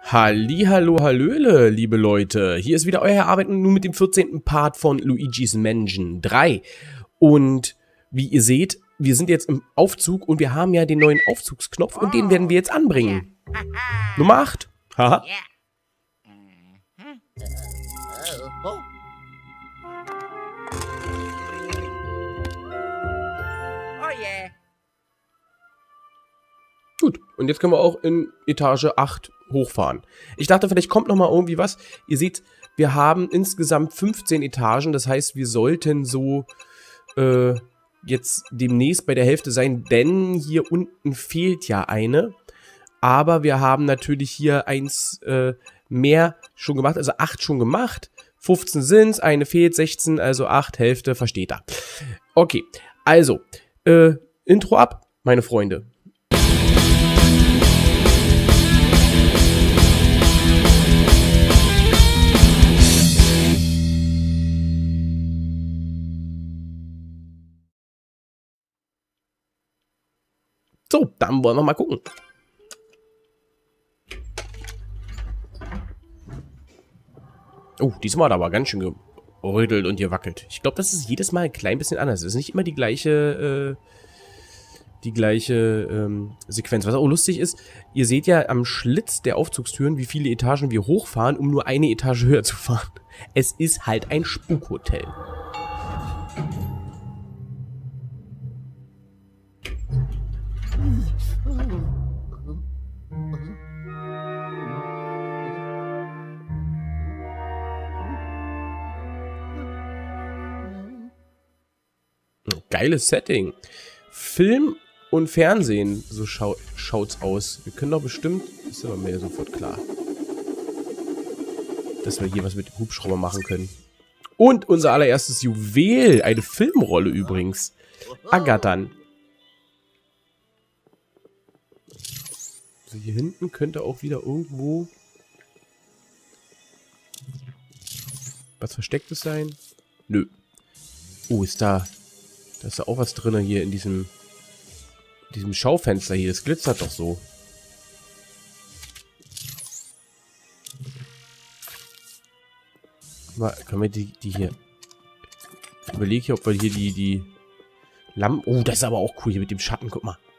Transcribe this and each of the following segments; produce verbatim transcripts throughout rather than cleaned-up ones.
Hallihallo, hallöle, liebe Leute. Hier ist wieder euer Arbeiten, nun mit dem vierzehnten Part von Luigi's Mansion drei. Und wie ihr seht, wir sind jetzt im Aufzug und wir haben ja den neuen Aufzugsknopf und den werden wir jetzt anbringen. Nummer acht. Haha. Gut, und jetzt können wir auch in Etage acht hochfahren. Ich dachte, vielleicht kommt noch mal irgendwie was. Ihr seht, wir haben insgesamt fünfzehn Etagen. Das heißt, wir sollten so äh, jetzt demnächst bei der Hälfte sein, denn hier unten fehlt ja eine. Aber wir haben natürlich hier eins äh, mehr schon gemacht, also acht schon gemacht. fünfzehn sind es, eine fehlt, sechzehn, also acht, Hälfte, versteht ihr. Okay, also, äh, Intro ab, meine Freunde. So, dann wollen wir mal gucken. Oh, diesmal hat er aber ganz schön gerödelt und gewackelt. Ich glaube, das ist jedes Mal ein klein bisschen anders. Es ist nicht immer die gleiche, äh, die gleiche ähm, Sequenz. Was auch lustig ist, ihr seht ja am Schlitz der Aufzugstüren, wie viele Etagen wir hochfahren, um nur eine Etage höher zu fahren. Es ist halt ein Spukhotel. Geiles Setting. Film und Fernsehen, so schau schaut's aus. Wir können doch bestimmt, ist aber mir sofort klar, dass wir hier was mit dem Hubschrauber machen können. Und unser allererstes Juwel, eine Filmrolle übrigens. Agathon. So, hier hinten könnte auch wieder irgendwo was Verstecktes sein. Nö. Oh, ist da... Da ist ja auch was drin hier in diesem, diesem Schaufenster hier. Das glitzert doch so. Mal, können wir die, die hier... Ich überlege hier, ob wir hier die, die Lampen... Oh, das ist aber auch cool hier mit dem Schatten. Guck mal.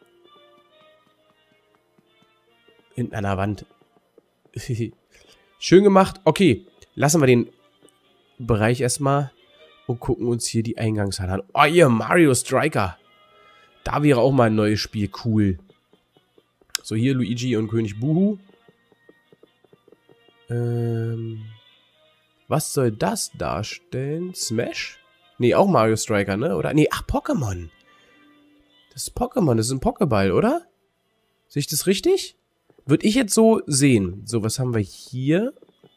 Hinten an der Wand. Schön gemacht. Okay, lassen wir den Bereich erstmal... Und gucken uns hier die Eingangshalle an. Oh, hier, Mario Striker. Da wäre auch mal ein neues Spiel. Cool. So, hier Luigi und König Buhu. Ähm, was soll das darstellen? Smash? Nee, auch Mario Striker, ne? Oder? Nee, ach, Pokémon. Das ist Pokémon. Das ist ein Pokéball, oder? Sehe ich das richtig? Würde ich jetzt so sehen. So, was haben wir hier?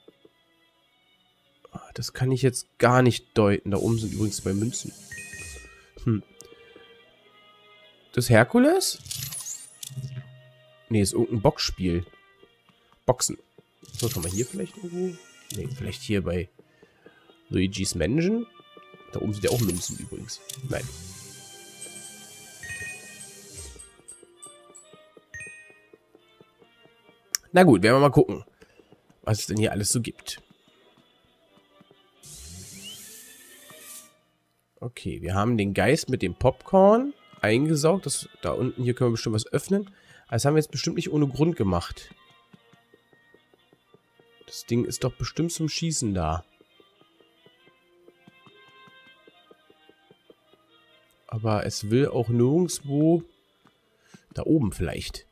Das kann ich jetzt gar nicht deuten. Da oben sind übrigens zwei Münzen. Hm. Das Herkules? Nee, ist irgendein Boxspiel. Boxen. So, kann man hier vielleicht irgendwo? Nee, vielleicht hier bei Luigi's Mansion. Da oben sind ja auch Münzen übrigens. Nein. Na gut, werden wir mal gucken, was es denn hier alles so gibt. Okay, wir haben den Geist mit dem Popcorn eingesaugt. Das, da unten hier können wir bestimmt was öffnen. Das haben wir jetzt bestimmt nicht ohne Grund gemacht. Das Ding ist doch bestimmt zum Schießen da. Aber es will auch nirgendwo... Da oben vielleicht.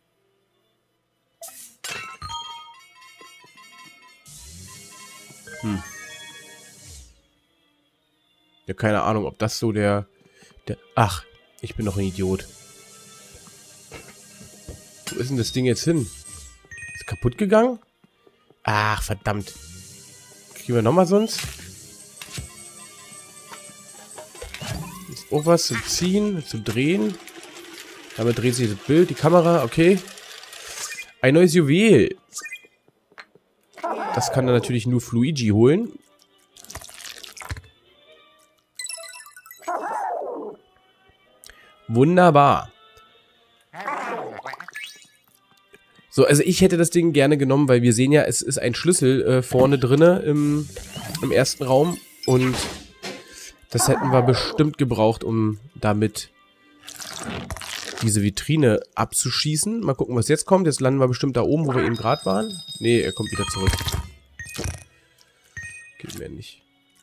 Hm. Ja, keine Ahnung, ob das so der, der... Ach, ich bin doch ein Idiot. Wo ist denn das Ding jetzt hin? Ist kaputt gegangen? Ach, verdammt. Kriegen wir nochmal sonst? Ist auch was zum Ziehen, zum Drehen. Damit dreht sich das Bild, die Kamera, okay. Ein neues Juwel. Das kann dann natürlich nur Luigi holen. Wunderbar. So, also ich hätte das Ding gerne genommen, weil wir sehen ja, es ist ein Schlüssel äh, vorne drinne im, im ersten Raum. Und das hätten wir bestimmt gebraucht, um damit diese Vitrine abzuschießen. Mal gucken, was jetzt kommt. Jetzt landen wir bestimmt da oben, wo wir eben gerade waren. Nee, er kommt wieder zurück. Geht mir nicht.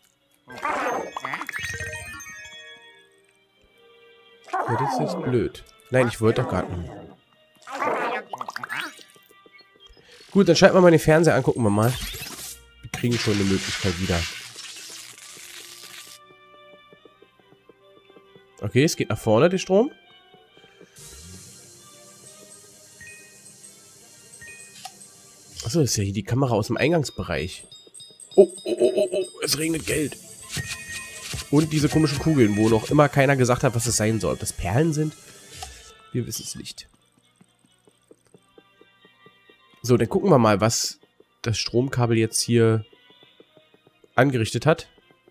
Ja, das ist jetzt blöd. Nein, ich wollte doch gerade nicht. Gut, dann schalten wir mal den Fernseher an, gucken wir mal. Wir kriegen schon eine Möglichkeit wieder. Okay, es geht nach vorne, der Strom. Achso, das ist ja hier die Kamera aus dem Eingangsbereich. Oh, oh, oh, oh, oh, es regnet Geld. Und diese komischen Kugeln, wo noch immer keiner gesagt hat, was es sein soll. Ob das Perlen sind? Wir wissen es nicht. So, dann gucken wir mal, was das Stromkabel jetzt hier angerichtet hat.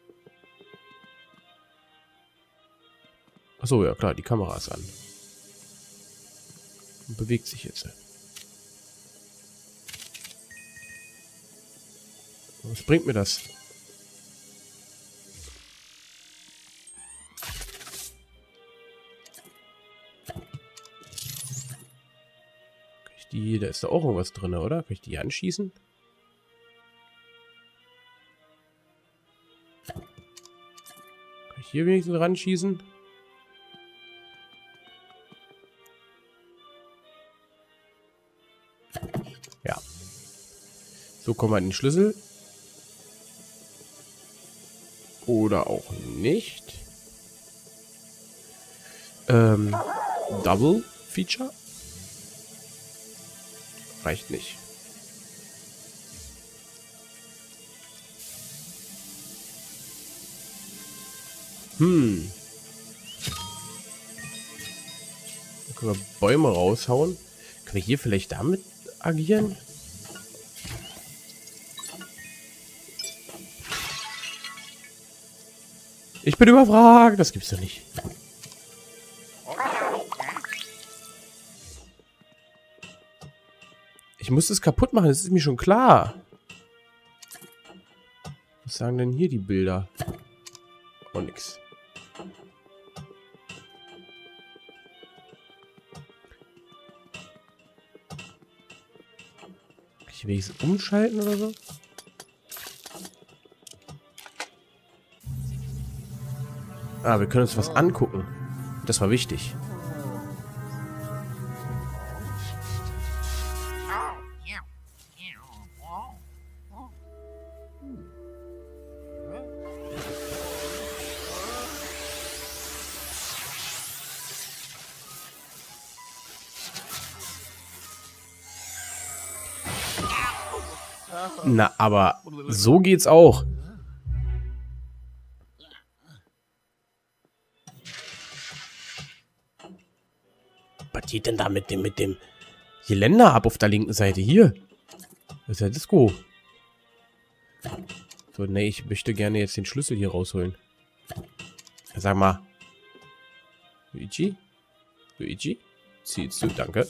Achso, ja klar, die Kamera ist an. Und bewegt sich jetzt. Was bringt mir das? Kann ich die, da ist da auch irgendwas drin, oder? Kann ich die anschießen? Kann ich hier wenigstens ran schießen? Ja. So kommen wir an den Schlüssel. Oder auch nicht. Ähm, Double Feature? Reicht nicht. Hm. Dann können wir Bäume raushauen. Können wir hier vielleicht damit agieren? Ich bin überfragt. Das gibt's doch nicht. Ich muss das kaputt machen. Das ist mir schon klar. Was sagen denn hier die Bilder? Oh, nix. Kann ich wenigstens umschalten oder so? Ah, wir können uns was angucken. Das war wichtig. Na, aber so geht's auch. Was geht denn da mit dem, mit dem Geländer ab auf der linken Seite? Hier. Das ist ja Disco. So, nee, ich möchte gerne jetzt den Schlüssel hier rausholen. Sag mal. Luigi? Luigi? Zieh zu, danke.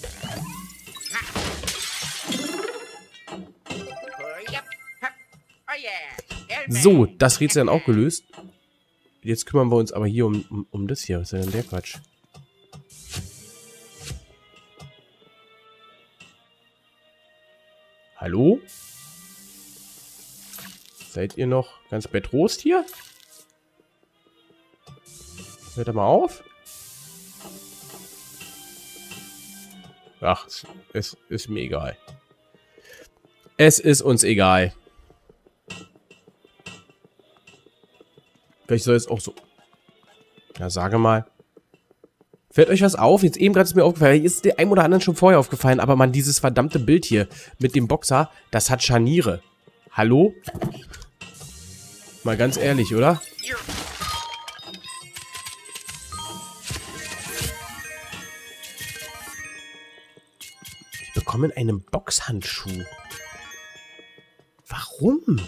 So, das Rätsel dann auch gelöst. Jetzt kümmern wir uns aber hier um, um, um das hier. Was ist denn der Quatsch? Hallo? Seid ihr noch ganz bei Trost hier? Hört er mal auf? Ach, es, es ist mir egal. Es ist uns egal. Vielleicht soll es auch so... Ja, sage mal. Fällt euch was auf? Jetzt eben gerade ist mir aufgefallen. Ist der einem oder anderen schon vorher aufgefallen. Aber man, dieses verdammte Bild hier mit dem Boxer, das hat Scharniere. Hallo? Mal ganz ehrlich, oder? Ich bekomme einen Boxhandschuh. Warum?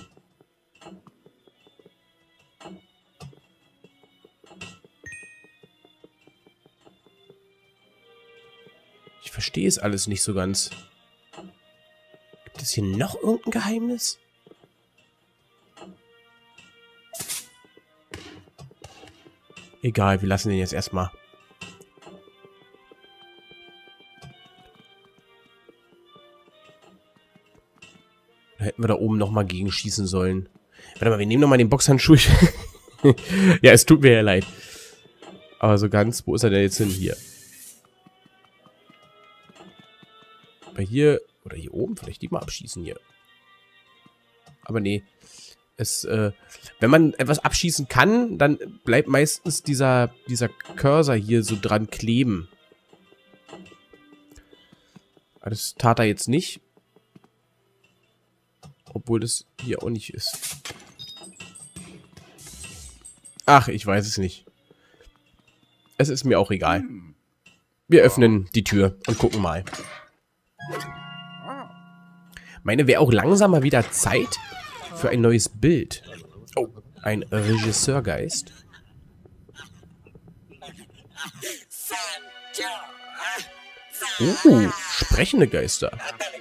Ich verstehe es alles nicht so ganz. Gibt es hier noch irgendein Geheimnis? Egal, wir lassen den jetzt erstmal. Da hätten wir da oben nochmal gegenschießen sollen. Warte mal, wir nehmen nochmal den Boxhandschuh. Ja, es tut mir ja leid. Aber so ganz, wo ist er denn jetzt hin? Hier. Aber hier, oder hier oben, vielleicht die mal abschießen hier. Aber nee. Es, äh, wenn man etwas abschießen kann, dann bleibt meistens dieser, dieser Cursor hier so dran kleben. Aber das tat er jetzt nicht. Obwohl das hier auch nicht ist. Ach, ich weiß es nicht. Es ist mir auch egal. Wir öffnen die Tür und gucken mal. Meine, wäre auch langsam mal wieder Zeit für ein neues Bild. Oh, ein Regisseurgeist. Uh, sprechende Geister.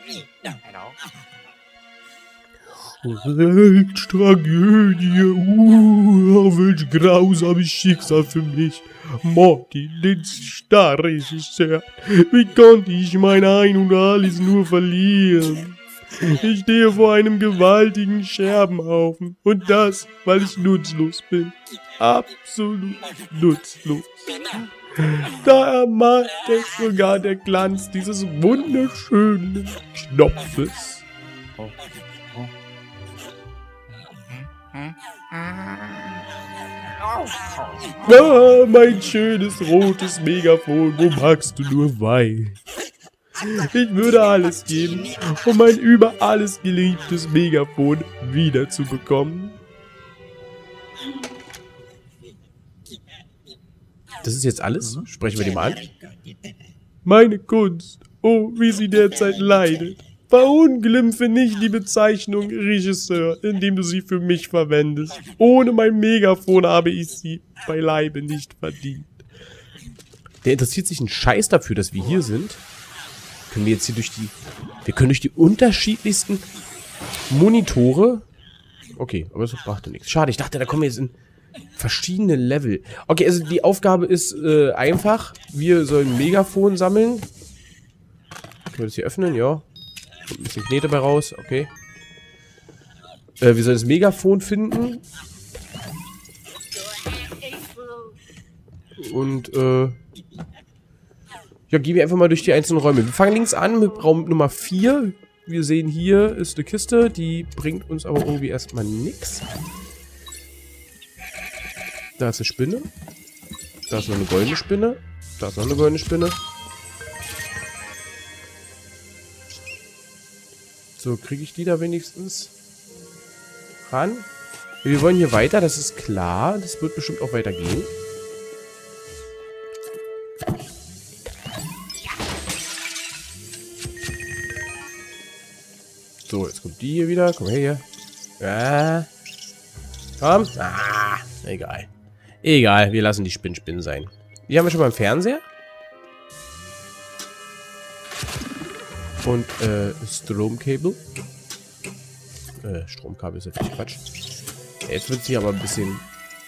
Recht, Tragödie, uh, welch grausames Schicksal für mich. Morty Linz, Starregisseur. Wie konnte ich mein Ein und Alles nur verlieren? Ich stehe vor einem gewaltigen Scherbenhaufen. Und das, weil ich nutzlos bin. Absolut nutzlos. Da ermahnt es sogar der Glanz dieses wunderschönen Knopfes. Oh. Ah, mein schönes rotes Megafon, wo magst du nur Wein? Ich würde alles geben, um mein über alles geliebtes Megafon wiederzubekommen. Das ist jetzt alles? Sprechen wir die mal an? Meine Kunst, oh, wie sie derzeit leidet. Verunglimpfe nicht die Bezeichnung Regisseur, indem du sie für mich verwendest. Ohne mein Megafon habe ich sie beileibe nicht verdient. Der interessiert sich einen Scheiß dafür, dass wir hier sind. Können wir jetzt hier durch die... Wir können durch die unterschiedlichsten Monitore... Okay, aber das brachte nichts. Schade, ich dachte, da kommen wir jetzt in verschiedene Level. Okay, also die Aufgabe ist äh, einfach. Wir sollen ein Megafon sammeln. Können wir das hier öffnen? Ja. Kommt ein bisschen Knete bei raus, okay. Äh, wir sollen das Megafon finden. Und, äh... ja, gehen wir einfach mal durch die einzelnen Räume. Wir fangen links an mit Raum Nummer vier. Wir sehen, hier ist eine Kiste, die bringt uns aber irgendwie erstmal nichts. Da ist eine Spinne. Da ist noch eine goldene Spinne. Da ist noch eine goldene Spinne. So, kriege ich die da wenigstens ran? Wir wollen hier weiter, das ist klar. Das wird bestimmt auch weitergehen. So, jetzt kommt die hier wieder. Komm her hier. Ah. Komm. Ah, egal. Egal, wir lassen die Spinnspinnen sein. Die haben wir schon beim Fernseher. Und, äh, Stromkabel. Äh, Stromkabel ist natürlich Quatsch. Jetzt wird sie aber ein bisschen...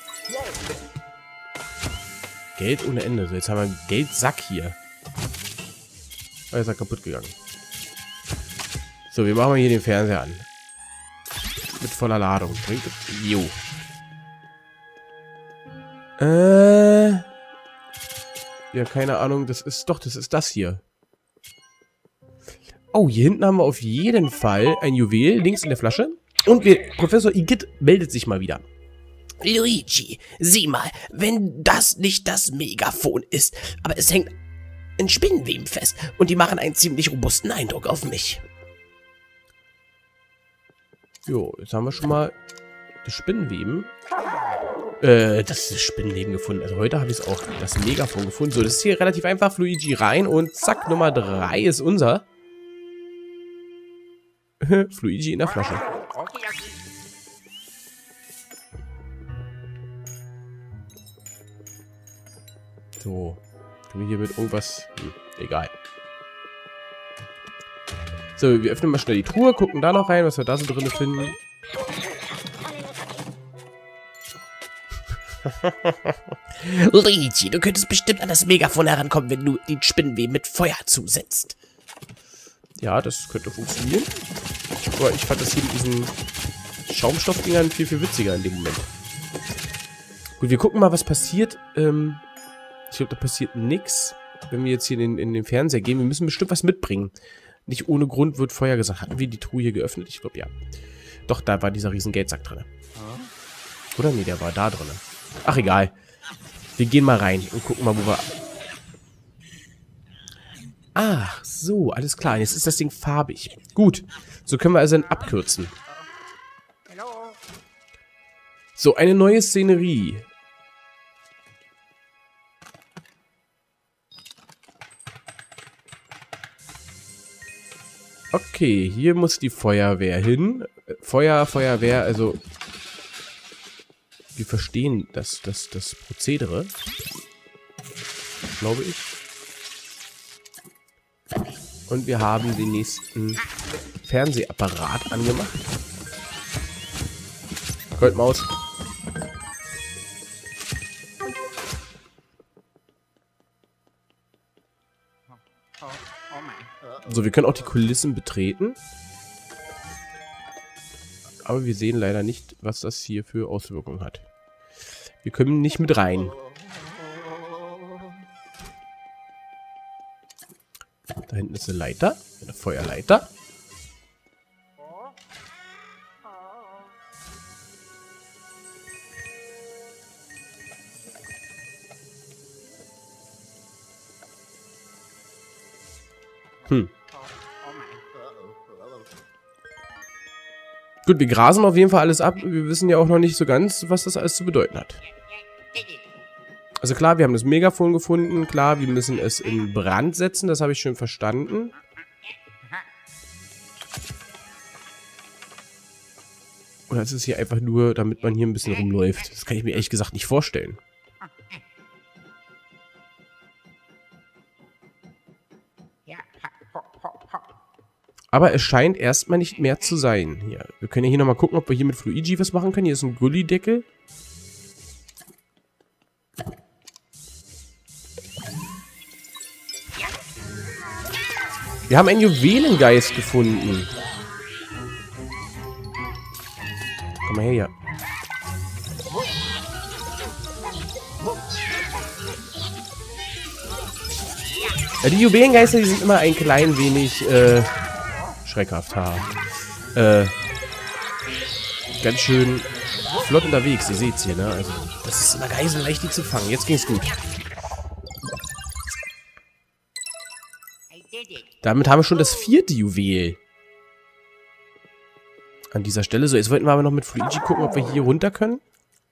Geld ohne Ende. So, jetzt haben wir einen Geldsack hier. Oh, ist er kaputt gegangen. So, wir machen mal hier den Fernseher an. Mit voller Ladung. Bringt es... Jo. Äh... Ja, keine Ahnung. Das ist... Doch, das ist das hier. Oh, hier hinten haben wir auf jeden Fall ein Juwel, links in der Flasche. Und wir, Professor Igitt meldet sich mal wieder. Luigi, sieh mal, wenn das nicht das Megafon ist, aber es hängt in Spinnenweben fest und die machen einen ziemlich robusten Eindruck auf mich. Jo, jetzt haben wir schon mal das Spinnenweben. Äh, das ist Spinnenweben gefunden. Also heute habe ich es auch, das Megafon gefunden. So, das ist hier relativ einfach. Luigi rein und zack, Nummer drei ist unser. Luigi in der Flasche. So. Können wir hier mit irgendwas... Hm, egal. So, wir öffnen mal schnell die Truhe, gucken da noch rein, was wir da so drin finden. Luigi, du könntest bestimmt an das Megafon herankommen, wenn du den Spinnenweben mit Feuer zusetzt. Ja, das könnte funktionieren. Aber ich fand das hier mit diesen Schaumstoffdingern viel, viel witziger in dem Moment. Gut, wir gucken mal, was passiert. Ähm, ich glaube, da passiert nichts, wenn wir jetzt hier in den, in den Fernseher gehen. Wir müssen bestimmt was mitbringen. Nicht ohne Grund wird Feuer gesagt. Hatten wir die Truhe hier geöffnet? Ich glaube, ja. Doch, da war dieser riesen Geldsack drin. Oder? Nee, der war da drin. Ach, egal. Wir gehen mal rein und gucken mal, wo wir... Ach, so, alles klar. Jetzt ist das Ding farbig. Gut. So können wir also dann abkürzen. So, eine neue Szenerie. Okay, hier muss die Feuerwehr hin. Feuer, Feuerwehr, also... Wir verstehen das, das, das Prozedere. Glaube ich. Und wir haben den nächsten Fernsehapparat angemacht. Goldmaus. So, wir können auch die Kulissen betreten. Aber wir sehen leider nicht, was das hier für Auswirkungen hat. Wir können nicht mit rein. Da hinten ist eine Leiter. Eine Feuerleiter. Hm. Gut, wir grasen auf jeden Fall alles ab. Wir wissen ja auch noch nicht so ganz, was das alles zu bedeuten hat. Also klar, wir haben das Megafon gefunden. Klar, wir müssen es in Brand setzen. Das habe ich schon verstanden. Oder ist es hier einfach nur, damit man hier ein bisschen rumläuft? Das kann ich mir ehrlich gesagt nicht vorstellen. Aber es scheint erstmal nicht mehr zu sein. Hier. Wir können ja hier nochmal gucken, ob wir hier mit Luigi was machen können. Hier ist ein Gullideckel. Wir haben einen Juwelengeist gefunden. Komm mal her, ja. Ja, die Juwelengeister, die sind immer ein klein wenig, äh... schreckhaft, ha. Äh, ganz schön flott unterwegs, ihr seht's hier, ne? Also, das ist immer gar nicht so leicht, die zu fangen. Jetzt ging's gut. Damit haben wir schon das vierte Juwel. An dieser Stelle. So, jetzt wollten wir aber noch mit Luigi gucken, ob wir hier runter können.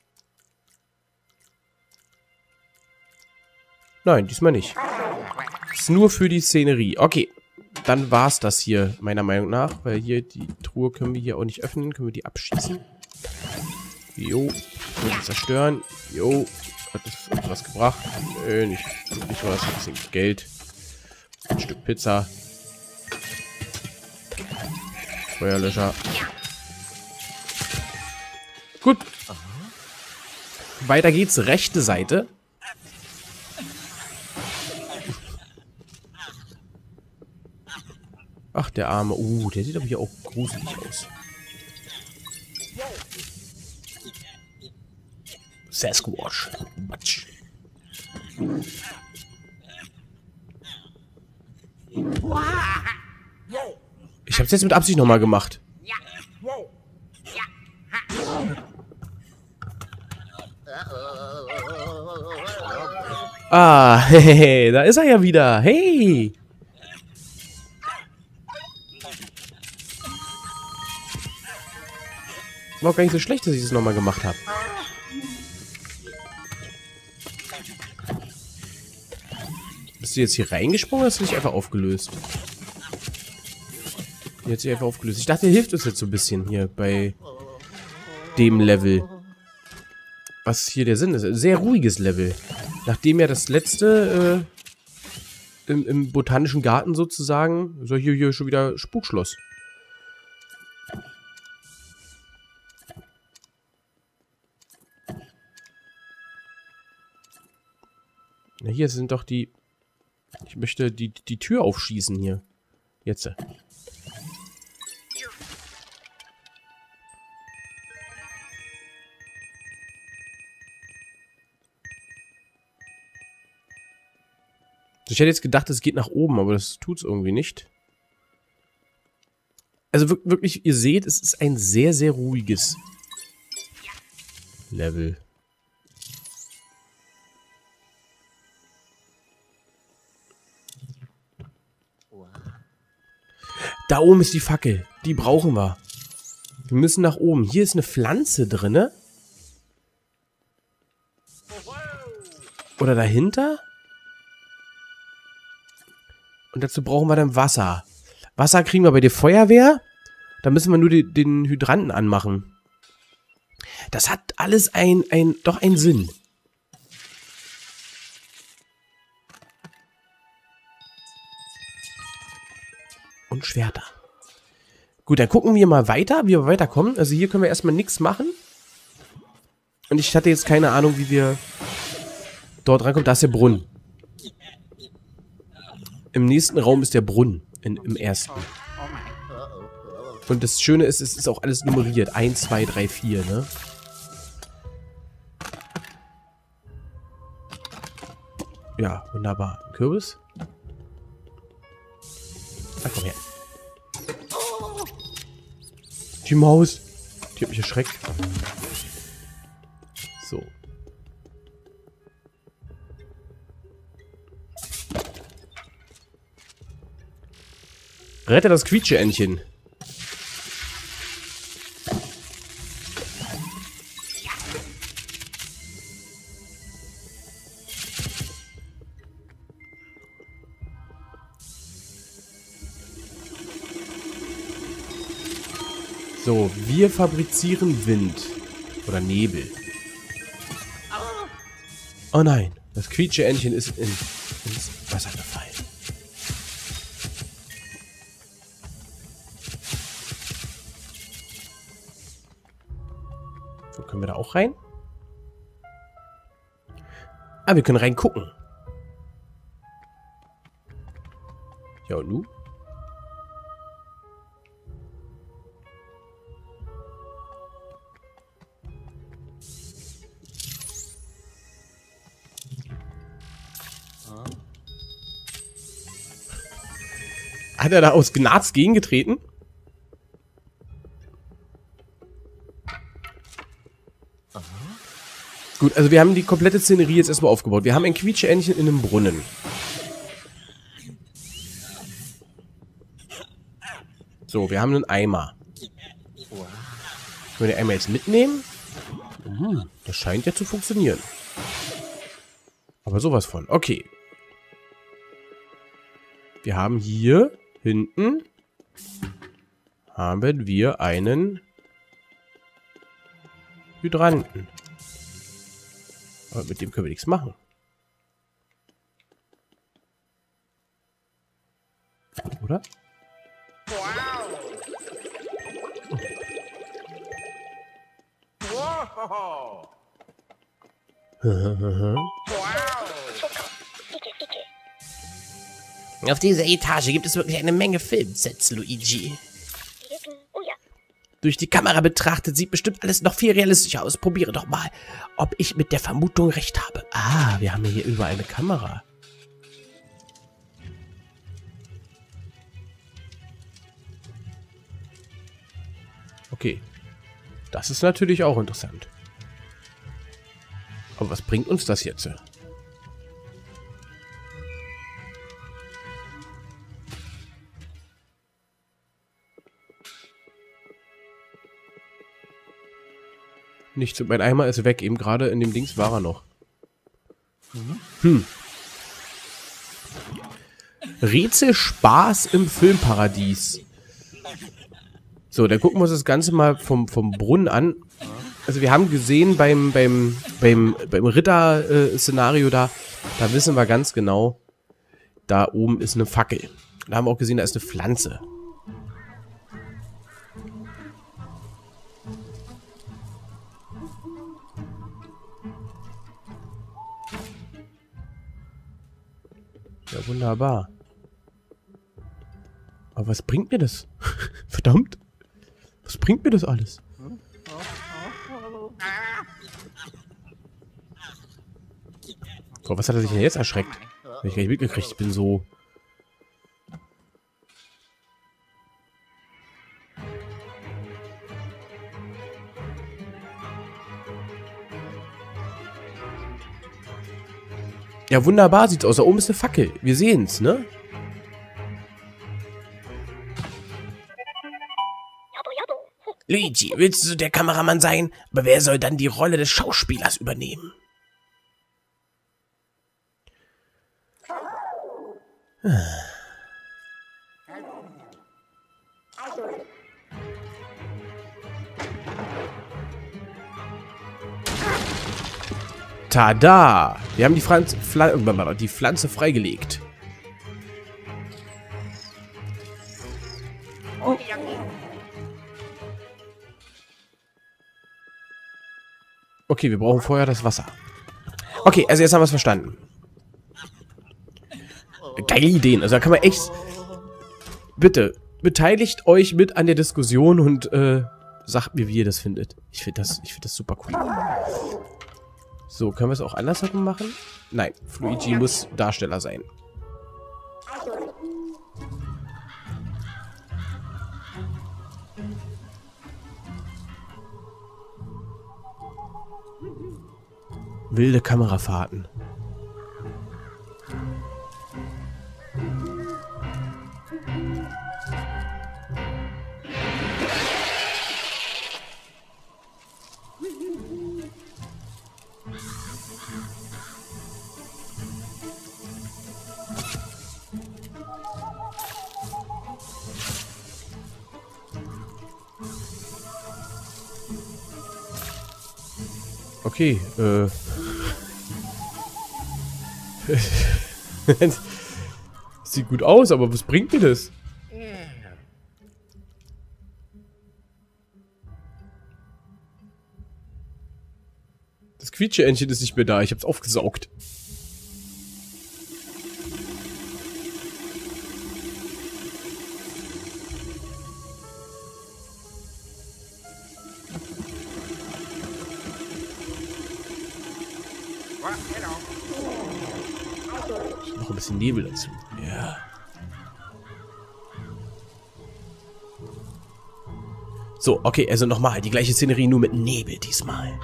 Nein, diesmal nicht. Ist nur für die Szenerie. Okay. Dann war es das hier, meiner Meinung nach. Weil hier, die Truhe können wir hier auch nicht öffnen. Können wir die abschießen? Jo. Können wir zerstören? Jo. Hat das irgendwas gebracht? Nö, nicht wirklich was. Ein bisschen Geld. Ein Stück Pizza. Feuerlöscher. Gut. Weiter geht's. Rechte Seite. Ach, der Arme. Uh, der sieht aber hier auch gruselig aus. Sasquatch. Batsch. Ich hab's jetzt mit Absicht nochmal gemacht. Ah, hey, da ist er ja wieder. Hey! War auch gar nicht so schlecht, dass ich das nochmal gemacht habe. Bist du jetzt hier reingesprungen oder hast du dich einfach aufgelöst? Die hat sich einfach aufgelöst. Ich dachte, der hilft uns jetzt so ein bisschen hier bei dem Level. Was hier der Sinn ist. Ein sehr ruhiges Level. Nachdem ja das letzte im, im botanischen Garten sozusagen. So, hier, hier schon wieder Spukschloss. Na, hier sind doch die... Ich möchte die, die Tür aufschießen hier. Jetzt. Ich hätte jetzt gedacht, es geht nach oben, aber das tut es irgendwie nicht. Also wirklich, ihr seht, es ist ein sehr, sehr ruhiges Level. Da oben ist die Fackel. Die brauchen wir. Wir müssen nach oben. Hier ist eine Pflanze drin. Oder dahinter? Und dazu brauchen wir dann Wasser. Wasser kriegen wir bei der Feuerwehr. Da müssen wir nur die, den Hydranten anmachen. Das hat alles ein, ein, doch einen Sinn. Und Schwerter. Gut, dann gucken wir mal weiter, wie wir weiterkommen. Also hier können wir erstmal nichts machen. Und ich hatte jetzt keine Ahnung, wie wir dort rankommen. Da ist der Brunnen. Im nächsten Raum ist der Brunnen. In, Im ersten. Und das Schöne ist, es ist auch alles nummeriert. eins, zwei, drei, vier, ne? Ja, wunderbar. Ein Kürbis. Ah, komm her. Die Maus. Die hat mich erschreckt. So. Rette das Quietscheentchen. So, wir fabrizieren Wind. Oder Nebel. Oh nein, das Quietscheentchen ist in, ins Wasser gefallen. So, können wir da auch rein? Ah, wir können reingucken. Ja, und nun? Hat er da aus Gnaz gegengetreten? Aha. Gut, also wir haben die komplette Szenerie jetzt erstmal aufgebaut. Wir haben ein Quietscheentchen in einem Brunnen. So, wir haben einen Eimer. Können wir den Eimer jetzt mitnehmen? Hm, das scheint ja zu funktionieren. Aber sowas von. Okay. Wir haben hier hinten haben wir einen Hydranten. Aber mit dem können wir nichts machen. Oder? Wow. Auf dieser Etage gibt es wirklich eine Menge Filmsets, Luigi. Oh ja. Durch die Kamera betrachtet sieht bestimmt alles noch viel realistischer aus. Probiere doch mal, ob ich mit der Vermutung recht habe. Ah, wir haben hier überall eine Kamera. Okay. Das ist natürlich auch interessant. Aber was bringt uns das jetzt? Nichts. Mein Eimer ist weg. Eben gerade in dem Dings war er noch. Hm. Rätsel Spaß im Filmparadies. So, dann gucken wir uns das Ganze mal vom, vom Brunnen an. Also wir haben gesehen beim, beim, beim, beim Ritter-Szenario da, da wissen wir ganz genau, Da oben ist eine Fackel. Da haben wir auch gesehen, da ist eine Pflanze. Ja, wunderbar. Aber was bringt mir das? Verdammt. Was bringt mir das alles? So, was hat er sich denn jetzt erschreckt? Hab ich gar nicht mitgekriegt. Ich bin so... Ja, wunderbar sieht's aus. Da oben ist eine Fackel. Wir sehen's, ne? Luigi, willst du der Kameramann sein? Aber wer soll dann die Rolle des Schauspielers übernehmen? Tada! Wir haben die Pflanze, Pfl die Pflanze freigelegt. Oh. Okay, wir brauchen vorher das Wasser. Okay, also jetzt haben wir es verstanden. Geile Ideen. Also da kann man echt... Bitte, beteiligt euch mit an der Diskussion und äh, sagt mir, wie ihr das findet. Ich finde das, ich find das super cool. So, können wir es auch andersherum machen? Nein, Luigi muss Darsteller sein. Wilde Kamerafahrten. Okay, äh... Sieht gut aus, aber was bringt mir das? Das Quietsche-Entchen ist nicht mehr da, ich hab's aufgesaugt. Noch ein bisschen Nebel dazu. Ja. So, okay, also nochmal. Die gleiche Szenerie, nur mit Nebel diesmal.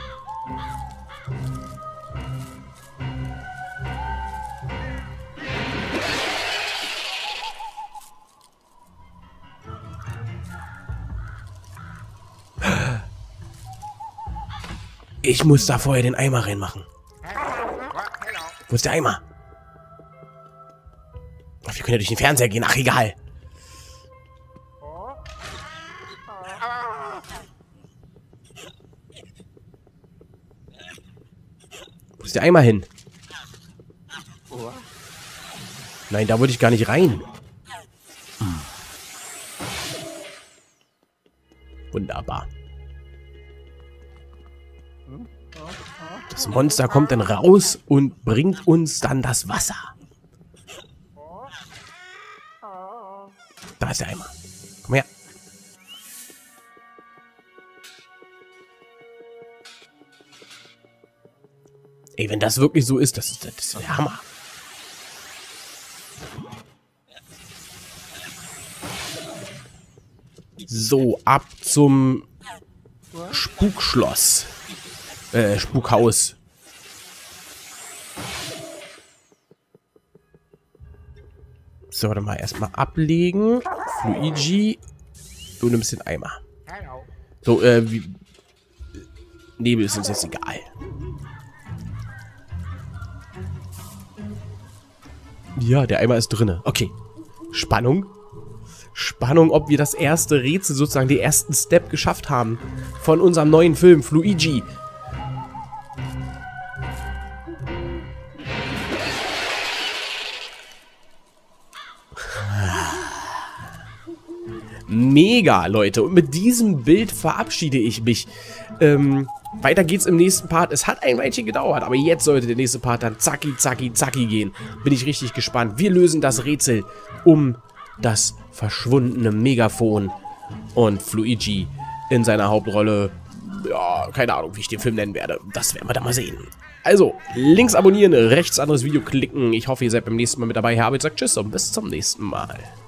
Ich muss da vorher den Eimer reinmachen. Wo ist der Eimer? Ach, wir können ja durch den Fernseher gehen. Ach, egal. Wo ist der Eimer hin? Nein, da wollte ich gar nicht rein. Hm. Wunderbar. Das Monster kommt dann raus und bringt uns dann das Wasser. Da ist der Eimer. Komm her. Ey, wenn das wirklich so ist, das ist, das ist der Hammer. So, ab zum Spukschloss. Äh, Spukhaus. So, warte mal, erstmal ablegen. Luigi. Du nimmst den Eimer. So, äh, wie... Nebel ist uns jetzt egal. Ja, der Eimer ist drinne. Okay. Spannung. Spannung, ob wir das erste Rätsel, sozusagen den ersten Step geschafft haben. Von unserem neuen Film, Luigi. Mega, Leute. Und mit diesem Bild verabschiede ich mich. Ähm, weiter geht's im nächsten Part. Es hat ein Weilchen gedauert, aber jetzt sollte der nächste Part dann zacki, zacki, zacki gehen. Bin ich richtig gespannt. Wir lösen das Rätsel um das verschwundene Megafon. Und Fluigi in seiner Hauptrolle. Ja, keine Ahnung, wie ich den Film nennen werde. Das werden wir dann mal sehen. Also, links abonnieren, rechts anderes Video klicken. Ich hoffe, ihr seid beim nächsten Mal mit dabei. Herbert sagt Tschüss und bis zum nächsten Mal.